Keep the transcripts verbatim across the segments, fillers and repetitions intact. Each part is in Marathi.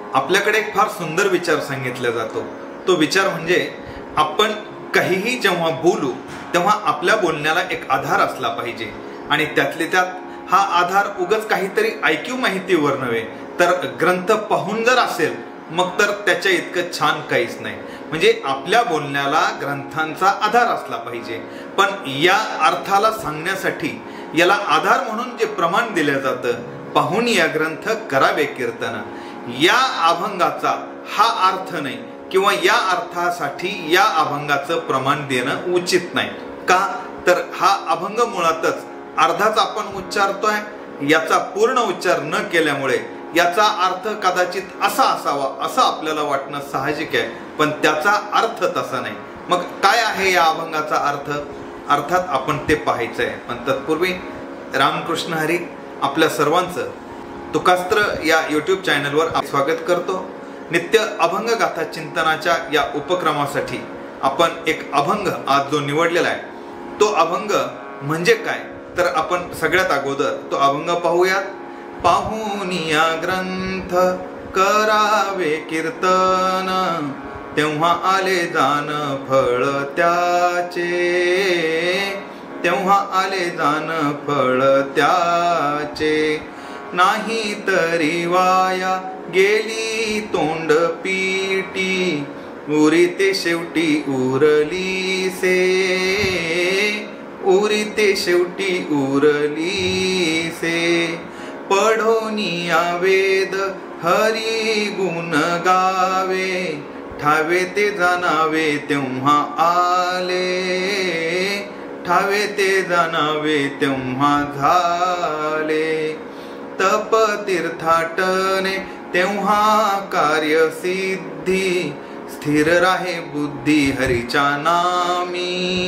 आपल्याकडे एक फार सुंदर विचार सांगितला जातो। तो विचार म्हणजे आपण काहीही जेव्हा बोलू तेव्हा आपल्या बोलण्याला एक आधार असला पाहिजे आणि त्यातले त्यात हा आधार उगाच काहीतरी ऐकीव माहितीवर नव्हे तर ग्रंथ पाहून जर असेल मग तर त्याच्या इतकं छान काहीच नाही। म्हणजे आपल्या बोलण्याला ग्रंथांचा आधार असला पाहिजे। पण या अर्थाला सांगण्यासाठी याला आधार म्हणून जे प्रमाण दिलं जातं, पाहून या ग्रंथ करावे कीर्तन, या अभंगाचा हा अर्थ नाही किंवा या अर्थासाठी या अभंगाचं प्रमाण देणं उचित नाही। का तर हा अभंग मुळातच अर्धाच आपण उच्चारतोय, याचा पूर्ण उच्चार न केल्यामुळे याचा अर्थ कदाचित असा असावा असं आपल्याला वाटणं साहजिक आहे, पण त्याचा अर्थ तसा नाही। मग काय आहे या अभंगाचा अर्थ? अर्थात आपण ते पाहायचं आहे। पण तत्पूर्वी रामकृष्ण हरी आपल्या सर्वांचं तुकास्त्र या यूट्यूब चॅनलवर स्वागत करतो। नित्य अभंग गाथा चिंतनाच्या या उपक्रमासाठी आपण एक अभंग आज जो निवडलेला आहे तो अभंग म्हणजे काय तर आपण सगळ्यात अगोदर तो अभंग पाहूयात। पाहून या ग्रंथ करावे कीर्तन, तेव्हा आले जाण फळ त्याचे, तेव्हा आले जाण फळ त्याचे। नाही तरी वाया गेली तोंड पीटी, उरीते शेवटी उरली से, उरीते शेवटी उरली से। पढोनिया वेद हरी गुण गावे, ठावे ते जाणावे तेव्हा आले, ठावे ते जाणावे तेव्हा झाले। तप तीर्थाटने तेव्हा कार्य सिद्धी, स्थिर राहे बुद्धी हरीच्या नामी,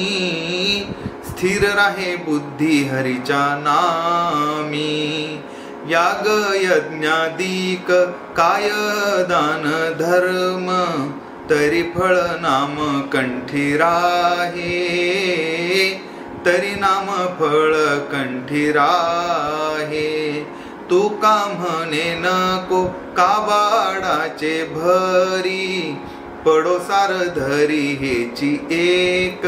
स्थिर राहे बुद्धी हरीच्या नामी। याग यज्ञादिक काय दान धर्म, तरी फळ नाम कंठी राहे, तरी नाम फळ कंठी राहे। तू का म्हणे नको काबाडाचे भरी, पडोसार धरी हेची एक,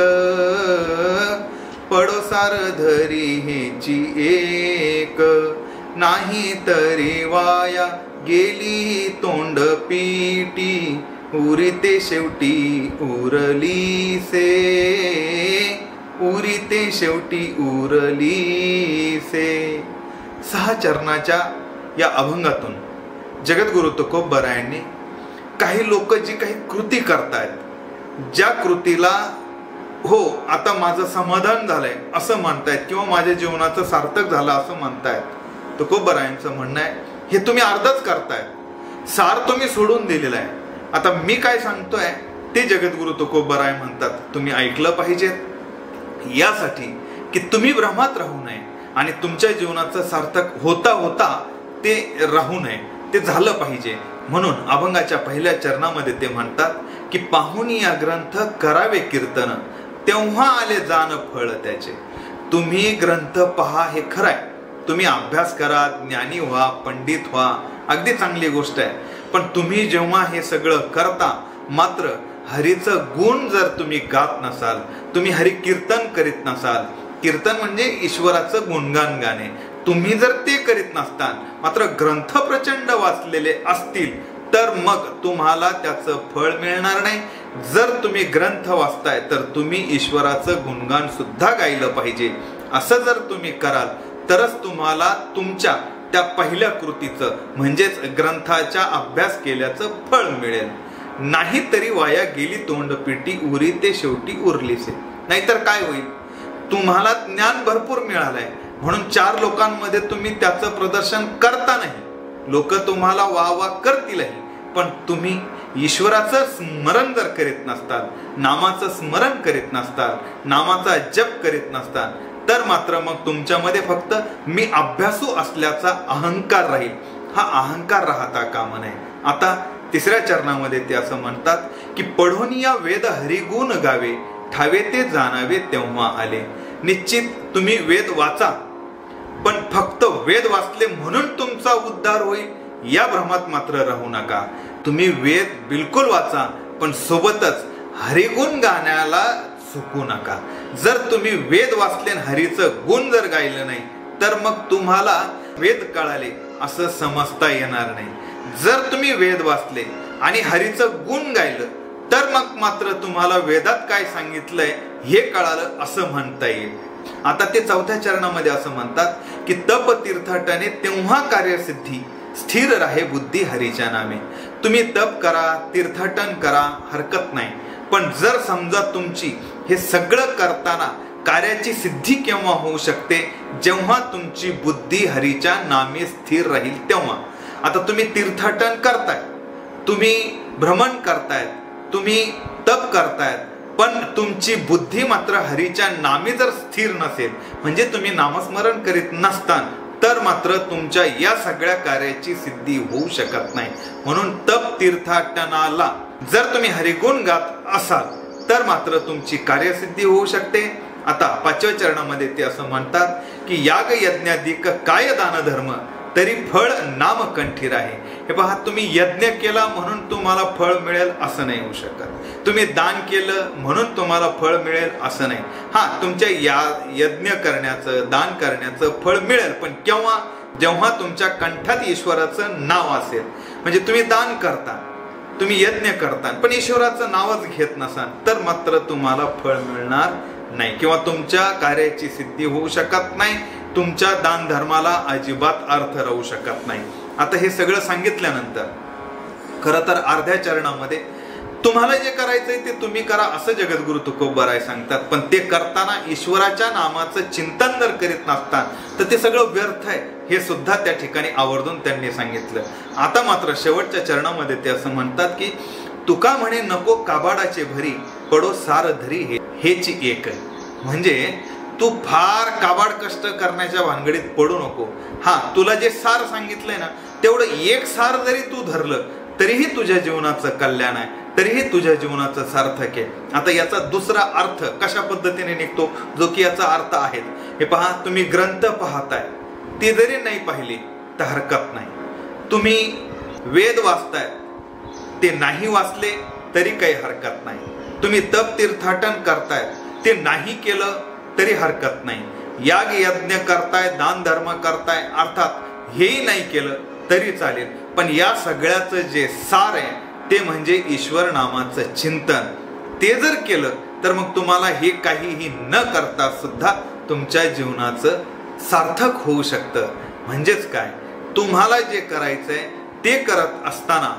पडोसार धरी हेची एक। नाही तरी वाया गेली तोंड पीटी, उरीते शेवटी उरली से, उरीते शेवटी उरली से। सहा चरणाच्या या अभंगातून जगद्गुरु तुकोबरायांनी काही लोक जी काही कृती करतायत, ज्या कृतीला हो आता माझं समाधान झालंय असं म्हणतायत किंवा माझ्या जीवनाचं सार्थक झालं असं म्हणतायत, तुकोबरायांचं म्हणणं आहे हे तुम्ही अर्धच करताय, सार तुम्ही सोडून दिलेलं आहे। आता मी काय सांगतोय ते जगद्गुरु तुकोबराय म्हणतात तुम्ही ऐकलं पाहिजेत, यासाठी की तुम्ही भ्रमात राहू नये आणि तुमच्या जीवनाचं सार्थक होता होता ते राहू नये, ते झालं पाहिजे। म्हणून अभंगाच्या पहिल्या चरणामध्ये ते म्हणतात की पाहून या ग्रंथ करावे कीर्तन, तेव्हा आले जाण फळ त्याचे। तुम्ही ग्रंथ पहा हे खरंय, तुम्ही अभ्यास करा, ज्ञानी व्हा, पंडित व्हा, अगदी चांगली गोष्ट आहे। पण तुम्ही जेव्हा हे सगळं करता मात्र हरीचं गुण जर तुम्ही गात नसाल, तुम्ही हरी कीर्तन करीत नसाल, कीर्तन म्हणजे ईश्वराचं गुणगान गाणे, तुम्ही जर ते करीत नसताल मात्र ग्रंथ प्रचंड वाचलेले असतील तर मग तुम्हाला त्याचं फळ मिळणार नाही। जर तुम्ही ग्रंथ वाचताय तर तुम्ही ईश्वराचं गुणगान सुद्धा गायलं पाहिजे। असं जर तुम्ही कराल तरच तुम्हाला तुमच्या त्या पहिल्या कृतीचं म्हणजेच ग्रंथाचा अभ्यास केल्याचं फळ मिळेल। नाही तरी वाया गेली तोंडपिटी, उरीते शेवटी उरलीसे। नाहीतर काय होईल, तुम्हाला ज्ञान भरपूर मिळालंय म्हणून चार लोकांमध्ये तुम्ही त्याचं प्रदर्शन करता नाही, लोक तुम्हाला वाह वाह करतीलही, पण तुम्ही ईश्वराचं स्मरण जर करीत नसताल, नामाचं स्मरण करीत नसताल, नामाचा जप करीत नसताल तर मात्र मग तुमच्यामध्ये फक्त मी अभ्यासू असल्याचा अहंकार राहील। हा अहंकार राहता कामा नये। आता तिसऱ्या चरणामध्ये ते असं म्हणतात की पढोनिया वेद हरिगुण गावे, ठावे ते जाणावे तेव्हा आले। निश्चित तुम्ही वेद वाचा, पण फक्त वेद वाचले म्हणून तुमचा उद्धार होईल या भ्रमात मात्र राहू नका. तुम्ही वेद बिलकुल वाचा, पण सोबतच हरिगुण गाण्याला चुकू नका. जर तुम्ही वेद वाचले आणि हरीचं गुण जर गायलं नाही तर मग तुम्हाला वेद कळाले असं समजता येणार नाही. जर तुम्ही वेद वाचले आणि हरीचं गुण गायलं तर मग मात्र तुम्हाला वेदात काय सांगितलंय हे कळालं असं म्हणता येईल. आता ते चौथ्या चरणामध्ये असं म्हणतात की तप तीर्थाटने तेव्हा कार्यसिद्धी स्थिर राहे बुद्धी हरीच्या नामे. तुम्ही तप करा, तीर्थाटन करा, हरकत नाही, पण जर समजा तुमची हे सगळं करताना कार्याची सिद्धी केव्हा होऊ शकते, जेव्हा तुमची बुद्धी हरीच्या नामे स्थिर राहील तेव्हा. आता तुम्ही तीर्थाटन करताय, तुम्ही भ्रमण करतायत, तुम्ही तप करतायत, पण तुमची बुद्धी मात्र हरीच्या नामी जर स्थिर नसेल, म्हणजे तुम्ही नामस्मरण करीत नसतान, तर मात्र तुमच्या या सगळ्या कार्याची सिद्धी होऊ शकत नाही. म्हणून तप तीर्थाटनाला जर तुम्ही हरिगुण गात असाल तर मात्र तुमची कार्यसिद्धी होऊ शकते. आता पाचव्या चरणामध्ये ते असं म्हणतात की याग यज्ञाधिक काय दान धर्म तरी फळ नाम कंठीर आहे. हे पहा, तुम्ही यज्ञ केला म्हणून तुम्हाला फळ मिळेल असं नाही होऊ शकत. तुम्ही दान केलं म्हणून तुम्हाला फळ मिळेल असं नाही. हा, तुमच्या या यज्ञ करण्याचं, दान करण्याचं फळ मिळेल, पण केव्हा? जेव्हा तुमच्या कंठात ईश्वराचं नाव असेल. म्हणजे तुम्ही दान करता, तुम्ही यज्ञ करता, पण ईश्वराचं नावच घेत नसाल तर मात्र तुम्हाला फळ मिळणार नाही किंवा तुमच्या कार्याची सिद्धी होऊ शकत नाही. तुमच्या दान धर्माला अजिबात अर्थ राहू शकत नाही. आता हे सगळं सांगितल्यानंतर खरं तर अर्ध्या चरणामध्ये तुम्हाला जे करायचंय ते तुम्ही करा असं जगद्गुरु तुकोबराय सांगतात. पण ते करताना ईश्वराच्या नामाचं चिंतन जर करीत नसतात तर ते सगळं व्यर्थ आहे हे सुद्धा त्या ठिकाणी आवर्जून त्यांनी सांगितलं. आता मात्र शेवटच्या चरणामध्ये ते असं म्हणतात की तुका म्हणे नको काबाडाचे भरी पडो सार धरी हे हेची एक. म्हणजे तू फार काबाड कष्ट करण्याच्या भानगडीत पडू नको. हा, तुला जे सार सांगितलंय ना तेवढं एक सार जरी तू धरलं तरीही तुझ्या जीवनाचं कल्याण आहे, तरीही तुझ्या जीवनाचं सार्थक आहे. आता याचा दुसरा अर्थ कशा पद्धतीने निघतो, जो की याचा अर्थ आहे. हे पहा, तुम्ही ग्रंथ पाहताय, ते जरी नाही पाहिली तर हरकत नाही. तुम्ही वेद वाचताय, ते नाही वाचले तरी काही हरकत नाही. तुम्ही तप तीर्थाटन करताय, ते नाही केलं तरी हरकत नाही. याग यज्ञ करताय, दान धर्म करताय, अर्थात हेही नाही केलं तरी चालेल. पण या सगळ्याचं जे सार आहे ते म्हणजे ईश्वर नामाचं चिंतन. ते जर केलं तर मग तुम्हाला हे काहीही न करता सुद्धा तुमच्या जीवनाचं सार्थक होऊ शकतं. म्हणजेच काय, तुम्हाला जे करायचंय ते करत असताना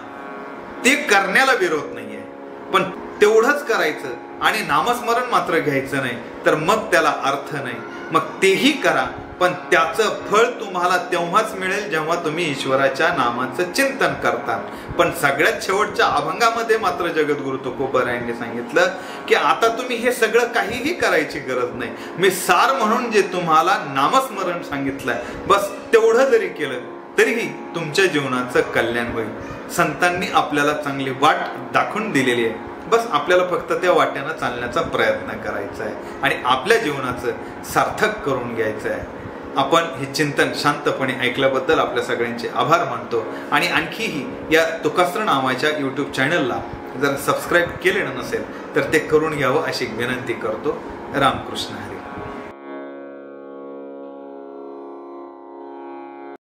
ते करण्याला विरोध नाहीये, पण तेवढंच करायचं आणि नामस्मरण मात्र घ्यायचं नाही तर मग त्याला अर्थ नाही. मग तेही करा, पण त्याचं फळ तुम्हाला तेव्हाच मिळेल जेव्हा तुम्ही ईश्वराच्या नामाचं चिंतन करता. पण सगळ्यात शेवटच्या अभंगामध्ये मात्र जगद्गुरु तुकोबरायांनी सांगितलं की आता तुम्ही हे सगळं काहीही करायची गरज नाही. मी सार म्हणून जे तुम्हाला नामस्मरण सांगितलंय, बस तेवढं जरी केलं तरीही तुमच्या जीवनाचं कल्याण होईल. संतांनी आपल्याला चांगली वाट दाखवून दिलेली आहे. बस आपल्याला फक्त त्या वाट्यानं चालण्याचा प्रयत्न करायचा आहे आणि आपल्या जीवनाचं सार्थक करून घ्यायचं आहे. आपण हे चिंतन शांतपणे ऐकल्याबद्दल आपल्या सगळ्यांचे आभार मानतो. आणि आणखीही या तुकास्त्र नावाच्या यूट्यूब चॅनलला जर सबस्क्राईब केलेलं नसेल तर ते करून घ्यावं अशी विनंती करतो. रामकृष्ण हरी.